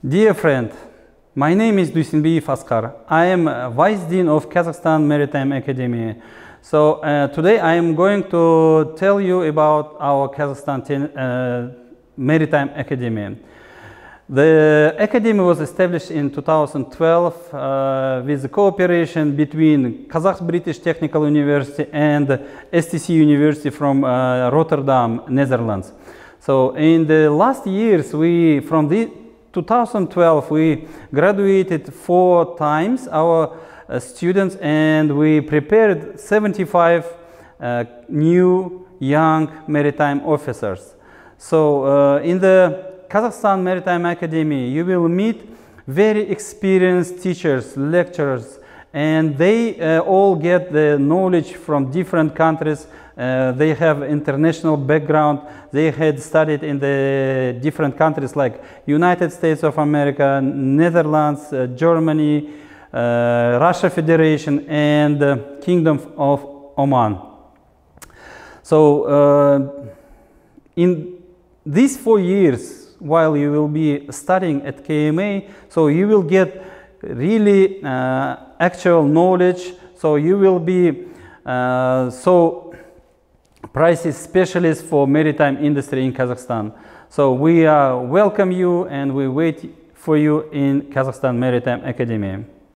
Dear friend, my name is Duysinbiyev Askar. I am Vice Dean of Kazakhstan Maritime Academy. So today I am going to tell you about our Kazakhstan Maritime Academy. The academy was established in 2012 with the cooperation between Kazakh-British Technical University and STC University from Rotterdam, Netherlands. So in the last years, from 2012, we graduated 4 times our students, and we prepared 75 new young maritime officers. So in the Kazakhstan Maritime Academy, you will meet very experienced teachers, lecturers, and they all get the knowledge from different countries. They have international background. They had studied in the different countries like United States of America, Netherlands, Germany, Russia Federation, and Kingdom of Oman. So in these 4 years, while you will be studying at KMA, so you will get really actual knowledge. So you will be prices specialist for maritime industry in Kazakhstan. So we welcome you, and we wait for you in Kazakhstan Maritime Academy.